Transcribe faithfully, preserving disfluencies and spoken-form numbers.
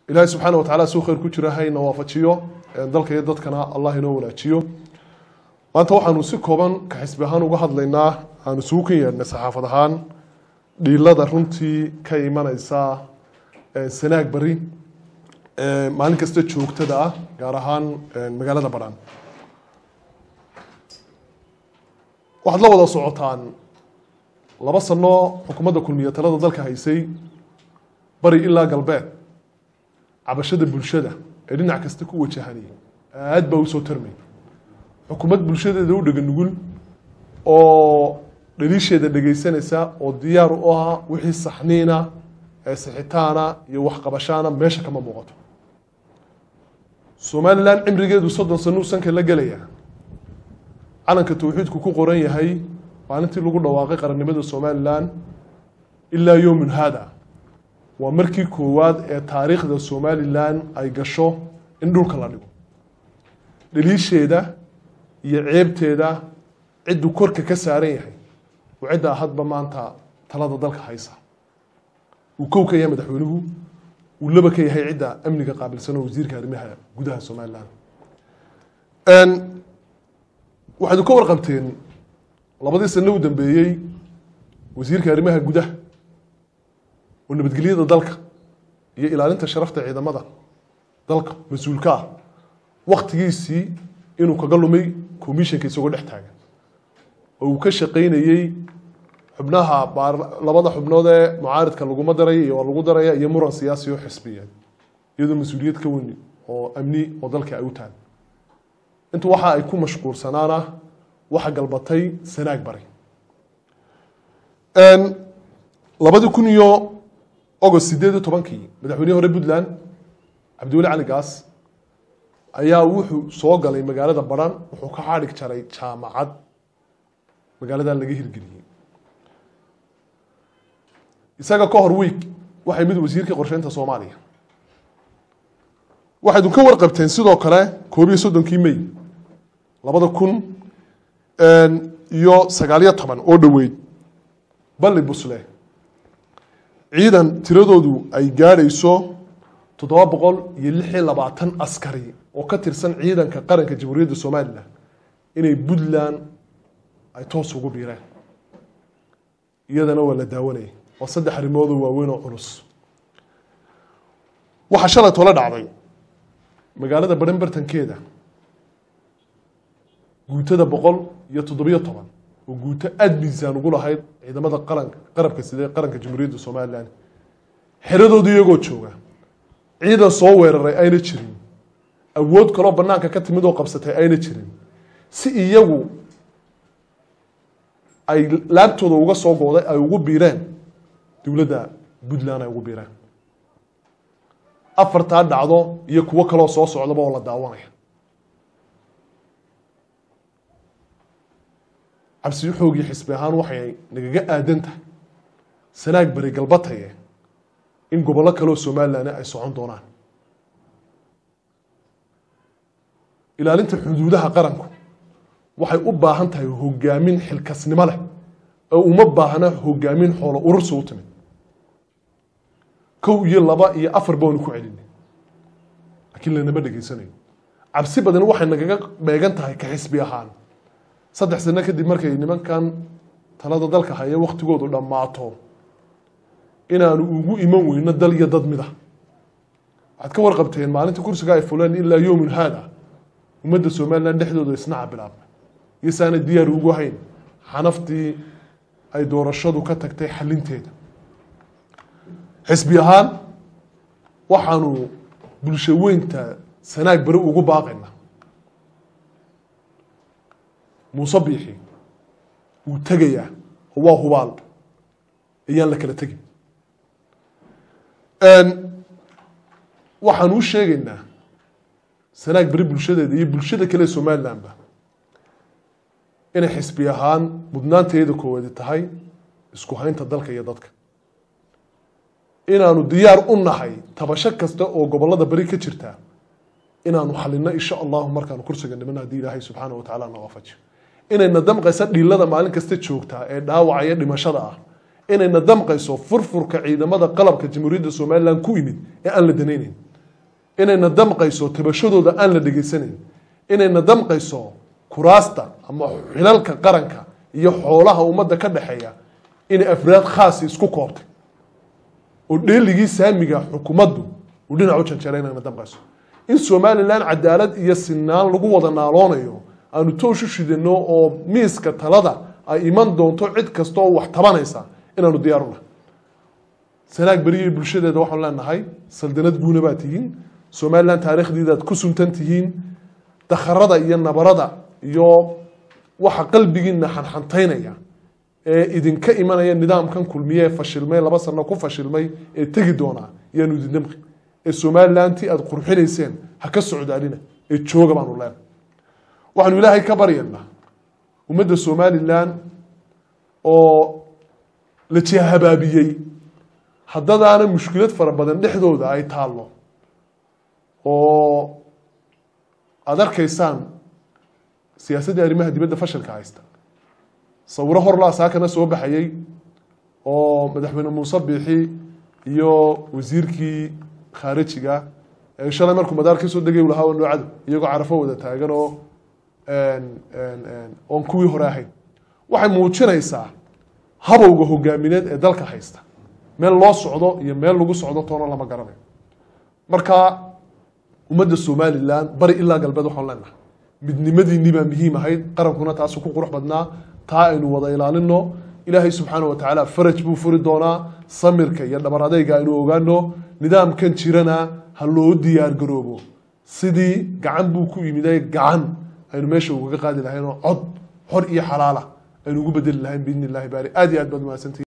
إلهي سبحانه وتعالى سو خير كجرا هاي نوافجيو dalka iyo dadkana Allah inoo wanaajiyo maanta waxaanu si kooban ka xisbi ahaan uga hadlaynaa aanu soo keenay saxaafad ahaan dhiilada runtii ka imanaysa sanaag bari ee maalin kasta joogtada ah gaar ahaan magaalada Badhan waxaad la wada socotaan laba sano xukuumadda kulmiye talada dalka haysay bari ilaa galbeed cabashada bulshada ee dhinac kasta ku wajahanay aad baa u soo tarmay xukuumad bulshadeeda u dhagan nugul oo dhaliisheeda dhageysanaysa oo diyaar u ah wixii saxniina ee saxitaana iyo wax qabashana meesha kama muuqato Somaliland cimrigeedu soddon sano sanka la galaya calanka tawxiidku ku qoran yahay maalintii lagu dhawaaqay qarannimada Somaliland ilaa yawmin hada waa markii koowaad ee taariikhda Somaliland ay gasho in dhulka la dhigo dhaliisheeda iyo ceebteeda cid uu korka ka saaran yahay wacida hadba maanta talada dalka haysa uu kowka yahay madaxweynuhu uu laba ka yahay cida amniga qaabilsan oo wasiirka arrimaha gudaha Somaliland een waxaad ku warqabteen labadii sano u dambeeyay wasiirka arrimaha gudaha oo nabadgelyada dalka iyo ilaalinta sharafta ciidamada dalka mas'uulka waqtigiisii inuu kaga lumay commissionka isagoo dhex taagan oo uu ka shaqeynayay xubnaha labada xubnood ee mucaaradka lagu madaray iyo lagu daray iyo muran siyaasi oo xisbiyeed iyadoo mas'uuliyad ka weyn oo amni oo dalka ay u tahay inta waxa ay ku mashquulsanaana waxa galbatay sanaag bari een labada kun iyo August sideed iyo tobankii madaxweynaha hore Puntland Cabdiweli Cali Gaas ayaa wuxuu soo galay magaalada Badhan wuxuu ka xadhig jaray jaamacad magaalada laga hirgeliyay isaga ka hor week waxay mid wasiirka qorsheynta Soomaaliya waxay ka warqabteen sidoo kale koob iyo soddonkii May labada kun iyo sagaal iyo toban oo dhaweyd Balli Busle ciidan tiradoodu ay gaarayso toddoba boqol iyo lix iyo labaatan askari oo ka tirsan ciidanka qaranka Jamhuuriyadda Soomaaliland inay Puntland ay toos ugu biireen iyadana waa la daawanay oo saddex arrimood oo waaweyn oo culus waxa shalay tola dhacday magaalada Badhan bartankeeda guutada boqol iyo toddoba iyo toban oo guuto aad miisaan ugu lahayd ciidamada qaranka qarabka sida qaranka Jamhuuriyadda Soomaaliland xiradoodu iyagoo jooga ciidan soo weeraray ayna jirin awood kale banaanka ka timid oo qabsatay ayna jirin si iyagu ay laabtooda uga soo gooday ay ugu biireen dawladda Puntland ay ugu biireen afarta dhacdo iyo kuwa kale oo soo socdaba oo la daawanaya cabsi xoogii xisbi ahaan waxay nagaga aadantahay sanaag bari galbatay in gobollo kale oo Somaliland ay socon doonaan ilaalinta xuduudaha qaranku waxay u baahan tahay hogaamin xilkasnimo leh oo uma baahna hogaamin xoolo urursi u timid kow iyo laba iyo afar baan ku celinay laakiin la naba dhageysanayo cabsi badan waxay nagaga beegan tahay ka xisbi ahaan saddex sano kadib markay nimankan talada dalka haya waqtigoodu dhamaato inaanu ugu iman weyno dal iyo dad mid ah waxaad ka warqabteen maalinta kursiga ay fuleen ilaa yawmin hada ummadda Somaliland dhexdooda isnaa bilaabay isaana diyaar ugu hayn xanaftii ay doorashadu ka tagtay xalinteeda xisbi ahaan waxaanu bulsho weynta sanaag bari ugu baaqayna musabbixi uu tagaya waa hubaal ayaan la kala tagin een waxaan u sheegaynaa sanaag bari bulshadeeda iyo bulshada kale Somaliland ba in xisbi ahaan mudnaanteeda koowaad tahay isku haynta dalka iyo dadka inaanu diyaar u nahay tabasho kasta oo gobolada bari ka jirta inaanu xalino insha Allah markaan kursiga nimanaa hadii Ilaahay subhanahu wa ta'ala na waafajiyo inayna damqaysa dhilada maalin kasta joogta ee dhaawacaya dhimashada ah inayna damqayso furfurka ciidamada qalabka Jamhuuriyadda Somaliland ku yimid ee aan la danaynin inayna damqayso tabashadooda aan la dhegaysanayn inayna damqayso kuraasta ama xilalka qaranka iyo xoolaha ummadda ka dhaxeeya inay afraad khaas isku koobtay oo dheeligii saamiga xukuumaddu uu dhinac u janjeeray inayna damqayso in Somaliland cadaalad iyo sinaan lagu wada naaloonayo aanu tooshu shidano oo miiska talada ay iman doonto cid kasta oo wax tabanaysa inaanu diyaar u nahay sanaag bariye bulshadeeda waxaan leenahay saldanad guuna baa tihiin Somaliland taariikhdeedaad ku suntan tihiin dakharada iyo nabarada iyo waxa qalbigiina xanxantaynaya ee idinka imanaya nidaamkan kulmiye fashilmay laba sano ku fashilmay ee tagi doona yaanu idin damqi ee Somaliland tii aad qurxinayseen ha ka socdaalina ee jooga baanu leenahay waxaanu ilaahay ka baryaynaa ummadda Somaliland oo la jihabaabiyay haddana mushkilad fara badan dhexdooda ay taalo oo aad arkaysaan siyaasadda arrimaha dibadda fashilka haysta sawiro hor la saakana soo baxayay oo madaxweyne Muuse Biixi iyo wasiirkii khaarijiga ee shalay markuu madaarka soo degay uu lahaa noocada iyagoo carafo wada taagan oo een een oo kuwii hore ahayd waxay muujinaysaa habowga hogaamineed ee dalka haysta meel loo socdo iyo meel lagu socdo toona lama garanayo marka ummadda Somaliland bari ilaa galbeed waxaan leenahay midnimadiinii baa muhiim ahayd qarankuna taas ku qurux badnaa taa aynu wada ilaalino ilaahay subxaanahu wa ta'ala faraj buu furi doonaa samirka iyo dhabar adayga aynu ogaano nidaamkan jirana ha loo diyaar garoobo sidii gacan buu ku yimiday gacan aynu meesha uga qaadi lahayn oo cod xor iyo xalaala aynu ugu bedeli lahayn biidni illaahi baari aad iyo aad baad mahadsantihiin